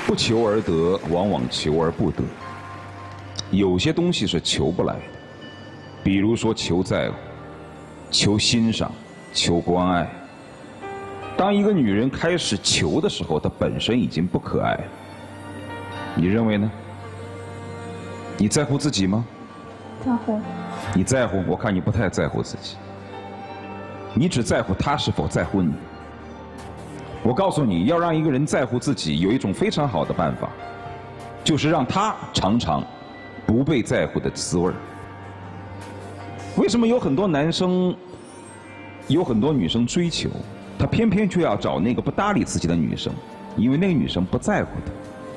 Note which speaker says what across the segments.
Speaker 1: 不求而得，往往求而不得。有些东西是求不来的，比如说求在乎、求欣赏、求关爱。当一个女人开始求的时候，她本身已经不可爱了。你认为呢？你在乎自己吗？
Speaker 2: 在乎。
Speaker 1: 你在乎？我看你不太在乎自己。你只在乎他是否在乎你。我告诉你，要让一个人在乎自己，有一种非常好的办法，就是让他尝尝不被在乎的滋味儿。为什么有很多男生，有很多女生追求，他偏偏却要找那个不搭理自己的女生？因为那个女生不在乎他。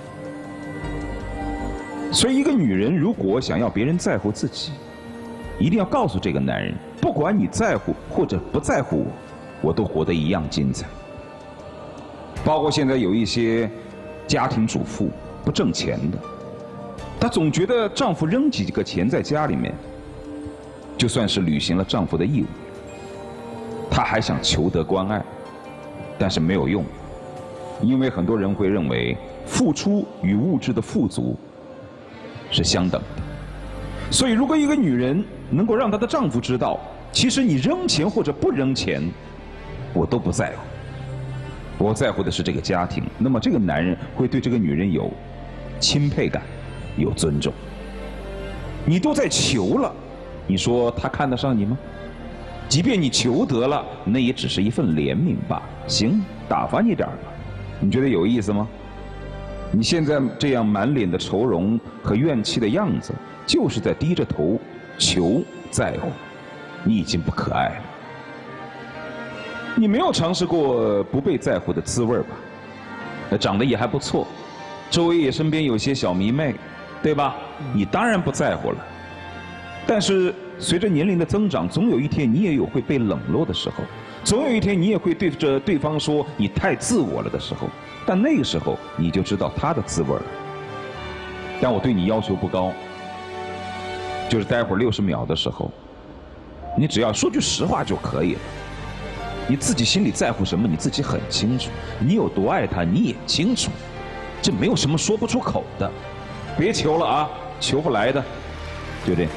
Speaker 1: 所以，一个女人如果想要别人在乎自己，一定要告诉这个男人，不管你在乎或者不在乎我，我都活得一样精彩。包括现在有一些家庭主妇不挣钱的，她总觉得丈夫扔几个钱在家里面，就算是履行了丈夫的义务。她还想求得关爱，但是没有用，因为很多人会认为付出与物质的富足是相等的。所以，如果一个女人能够让她的丈夫知道，其实你扔钱或者不扔钱，我都不在乎。我在乎的是这个家庭，那么这个男人会对这个女人有钦佩感，有尊重。你都在求了，你说他看得上你吗？即便你求得了，那也只是一份怜悯吧。行，打发你点儿吧，你觉得有意思吗？你现在这样满脸的愁容和怨气的样子，就是在低着头求在乎，你已经不可爱了。你没有尝试过不被在乎的滋味吧？长得也还不错，周围也身边有些小迷妹，对吧？你当然不在乎了。但是随着年龄的增长，总有一天你也有会被冷落的时候，总有一天你也会对着对方说你太自我了的时候。但那个时候你就知道他的滋味了。但我对你要求不高，就是待会儿60秒的时候，你只要说句实话就可以了。你自己心里在乎什么，你自己很清楚。你有多爱他，你也清楚。这没有什么说不出口的。别求了啊，求不来的。就这样。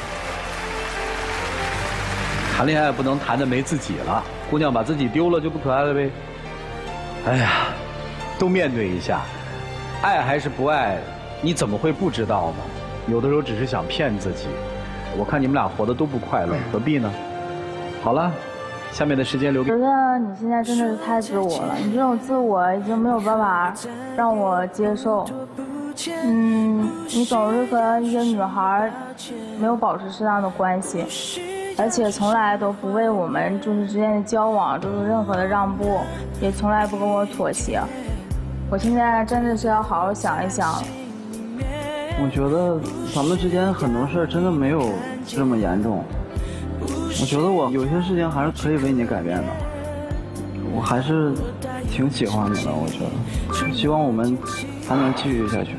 Speaker 3: 谈恋爱不能谈的没自己了，姑娘把自己丢了就不可爱了呗。哎呀，都面对一下，爱还是不爱，你怎么会不知道呢？有的时候只是想骗自己。我看你们俩活得都不快乐，何必呢？好了。下面的时间留给。
Speaker 2: 觉得你现在真的是太自我了，你这种自我已经没有办法让我接受。你总是和一个女孩没有保持适当的关系，而且从来都不为我们之间的交往做出任何的让步，也从来不跟我妥协。我现在真的是要好好想一想了。
Speaker 4: 我觉得咱们之间很多事真的没有这么严重。我觉得我有些事情还是可以为你改变的，我还是挺喜欢你的。我觉得，希望我们还能继续下去。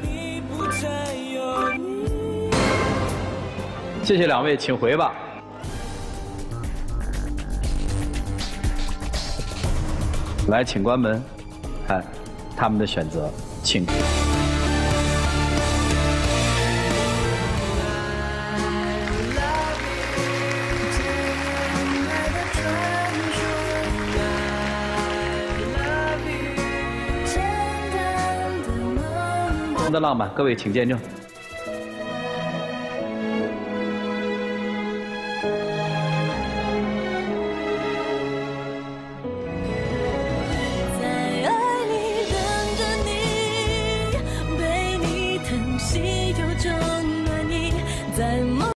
Speaker 3: 谢谢两位，请回吧。来，请关门，看他们的选择，请。的浪漫，各位请见证。